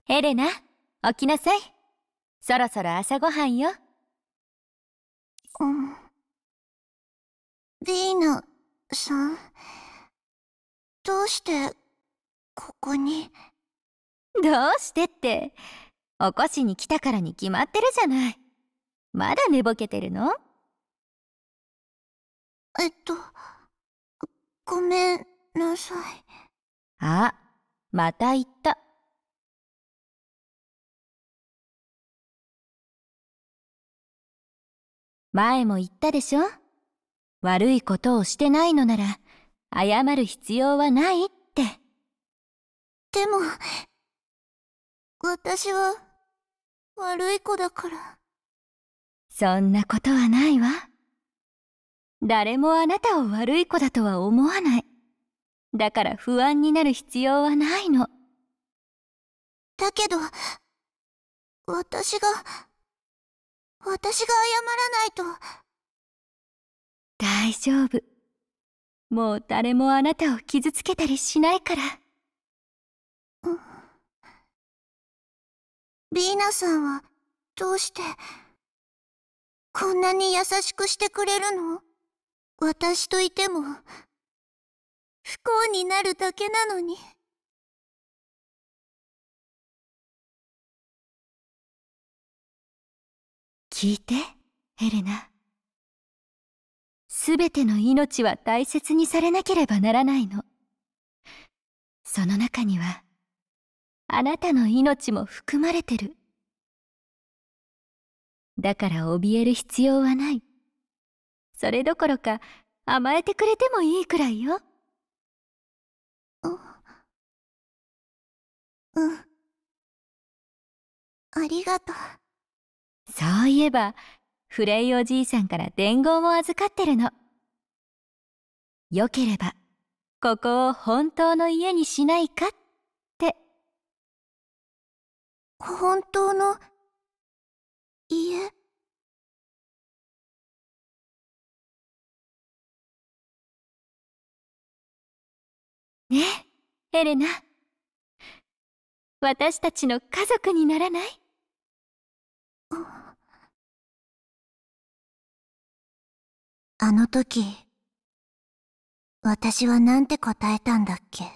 ヘレナ、起きなさい。そろそろ朝ごはんよ。 ビーナさん、どうしてここに？ どうしてって、起こしに来たからに決まってるじゃない。まだ寝ぼけてるの？ ごめんなさい。 あ、また言った。前も言ったでしょ？悪いことをしてないのなら、謝る必要はないって。 でも、私は悪い子だから。 そんなことはないわ。誰もあなたを悪い子だとは思わない。だから不安になる必要はないの。 だけど、私が謝らないと。 大丈夫。もう誰もあなたを傷つけたりしないから。 ビーナさんはどうしてこんなに優しくしてくれるの？私といても不幸になるだけなのに。 聞いて、ヘレナ。すべての命は大切にされなければならないの。その中には、あなたの命も含まれてる。だから怯える必要はない。それどころか、甘えてくれてもいいくらいよ。 ありがとう。 そういえば、フレイおじいさんから伝言を預かってるの。よければ、ここを本当の家にしないかって。 本当の家？ ねえ、ヘレナ。私たちの家族にならない？ あの時、私はなんて答えたんだっけ？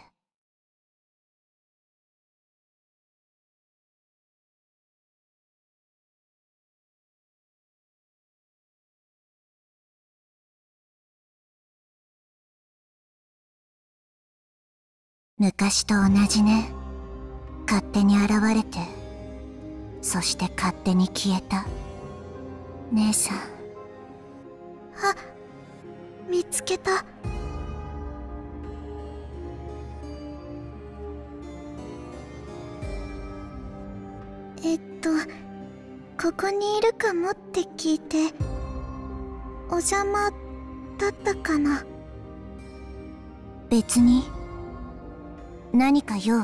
昔と同じね。勝手に現れて、そして勝手に消えた。姉さん。あ、見つけた。ここにいるかもって聞いて、お邪魔だったかな？別に。何か用？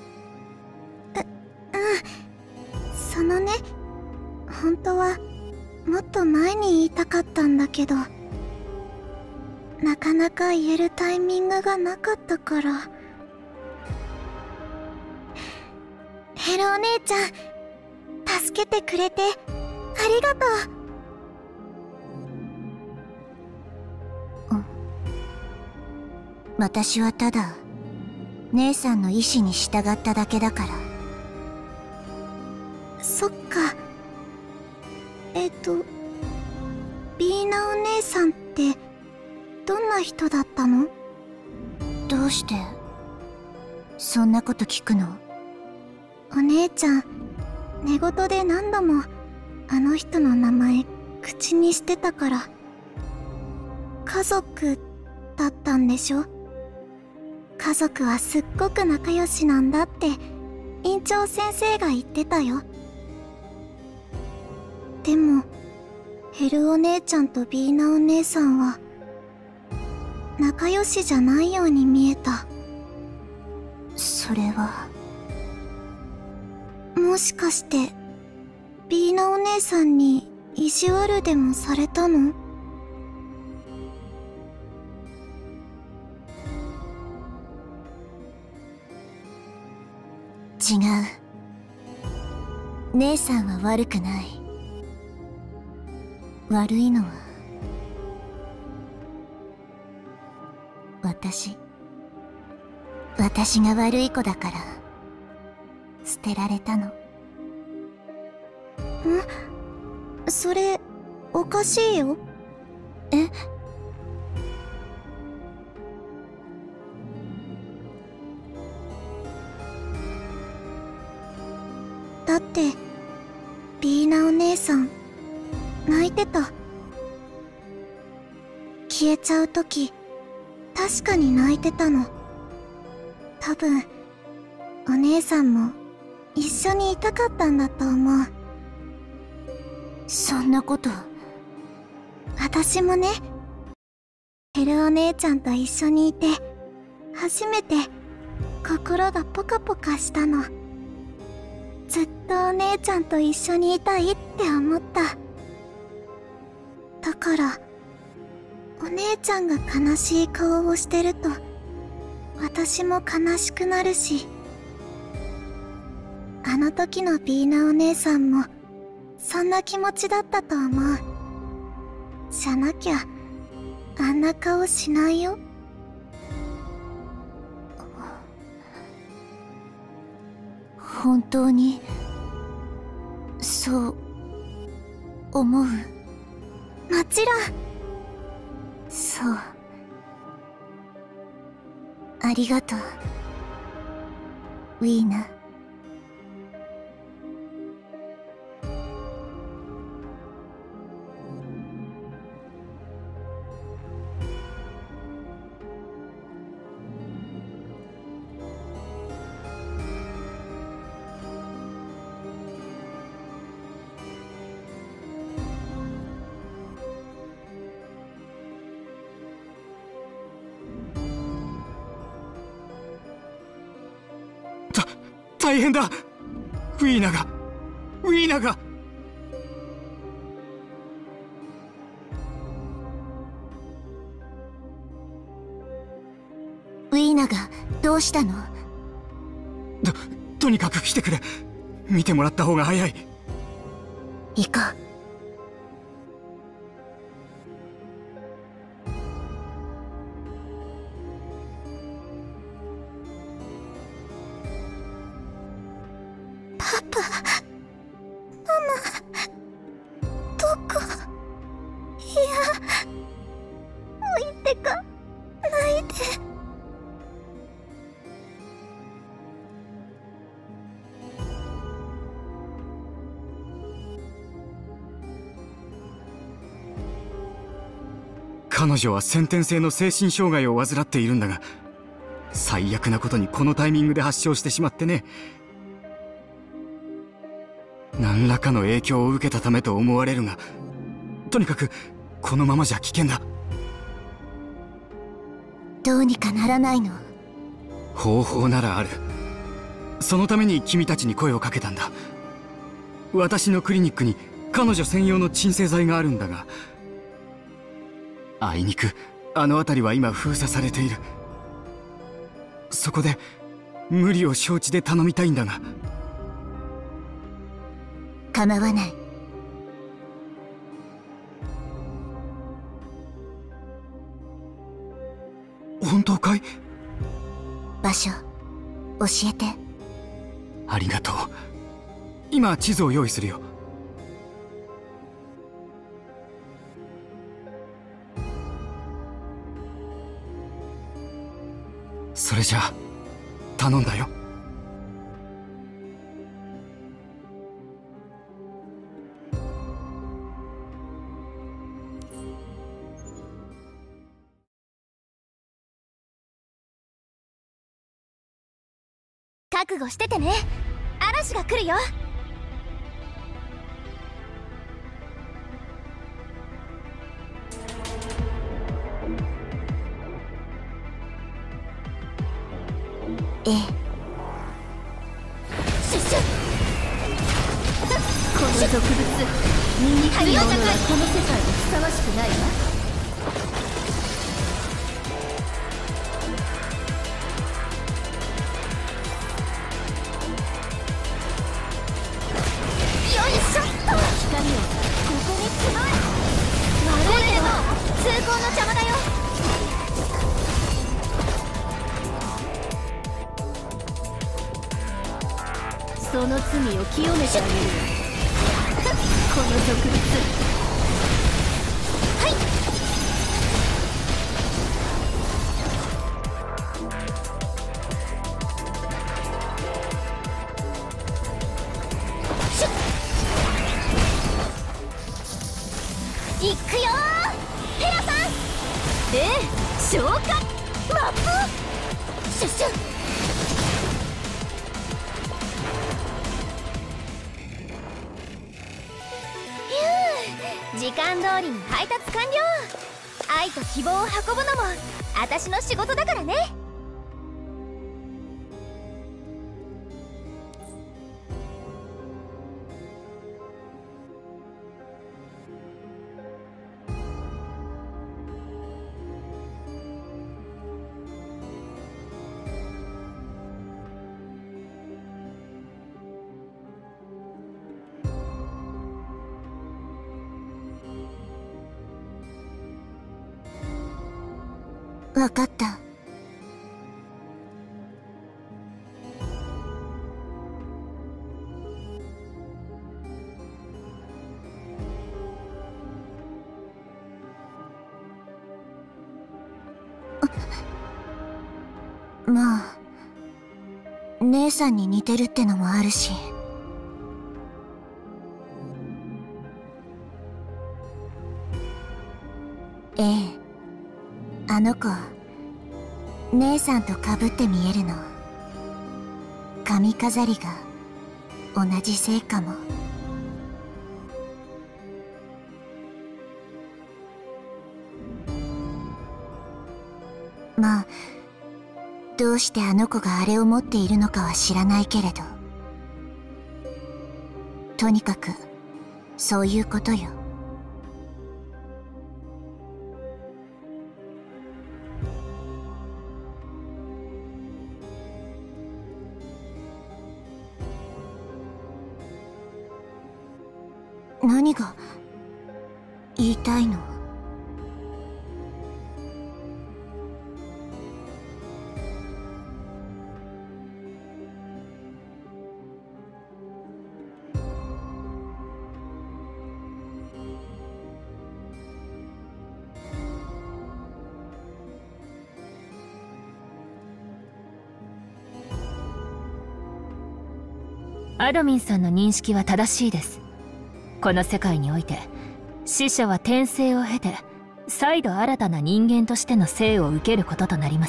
そのね、本当はもっと前に言いたかったんだけど、なかなか言えるタイミングがなかったから。ヘルお姉ちゃん、助けてくれてありがとう。私はただ姉さんの意志に従っただけだから。そっか。ビーナお姉さんってどんな人だったの？どうしてそんなこと聞くの？お姉ちゃん、寝言で何度もあの人の名前口にしてたから。家族だったんでしょ？家族はすっごく仲良しなんだって院長先生が言ってたよ。でもヘルお姉ちゃんとビーナお姉さんは仲良しじゃないように見えた。それはもしかしてビーナお姉さんに意地悪でもされたの？違う。 姉さんは悪くない。悪いのは私が悪い子だから捨てられたの。それおかしいよ。え？だってビーナお姉さん泣いてた。消えちゃうとき確かに泣いてたの。多分お姉さんも一緒にいたかったんだと思う。そんなこと。私もね、ヘルお姉ちゃんと一緒にいて初めて心がポカポカしたの。ずっとお姉ちゃんと一緒にいたいって思った。だからお姉ちゃんが悲しい顔をしてると私も悲しくなるし、あの時のビーナお姉さんもそんな気持ちだったと思う。じゃなきゃあんな顔しないよ。本当にそう思う？もちろん。そう、ありがとうウィーナ。 大変だ。ウィーナがウィーナがどうしたの？ とにかく来てくれ。見てもらった方が早い。 行こう。 彼女は先天性の精神障害を患っているんだが、最悪なことにこのタイミングで発症してしまってね。何らかの影響を受けたためと思われるが、とにかくこのままじゃ危険だ。 どうにかならないの？ 方法ならある。そのために君たちに声をかけたんだ。私のクリニックに彼女専用の鎮静剤があるんだが、あいにくあの辺りは今封鎖されている。そこで無理を承知で頼みたいんだが。 構わない。 本当かい？ 場所教えて。 ありがとう。今地図を用意するよ。それじゃあ頼んだよ。 覚悟しててね。嵐が来るよ。ええ。シュッシュッ。この植物醜いものはこの世界にふさわしくないわ。 罪を清めてあげるこの特別。 はい。シュッ。いくよー、ヘラさん。 消化マップシュッシュッ。 時間通りに配達完了。愛と希望を運ぶのも私の仕事だからね。 わかった。まあ姉さんに似てるってのもあるし。ええ、あの子姉さんと被って見えるの。髪飾りが同じせいかも。まあどうしてあの子があれを持っているのかは知らないけれど、とにかくそういうことよ。何が言いたいの？ アドミンさんの認識は正しいです。この世界において死者は転生を経て再度新たな人間としての生を受けることとなります。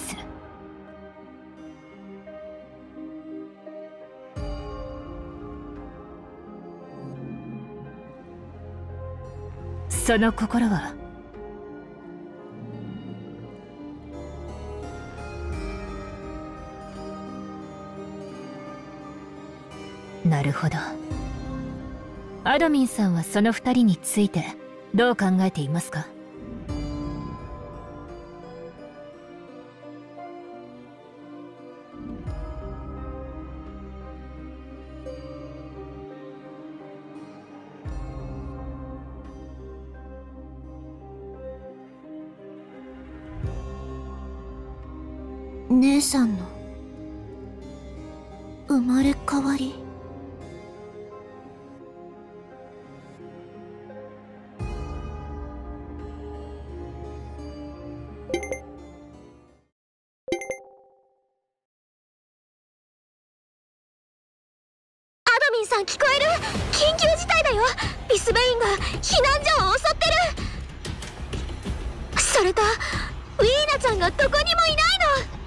その心はなるほど。アドミンさんはその二人についてどう考えていますか？ 姉さんの生まれ変わり。アドミンさん聞こえる？緊急事態だよ。リスベインが避難所を襲ってる。それとウィーナちゃんがどこにもいないの。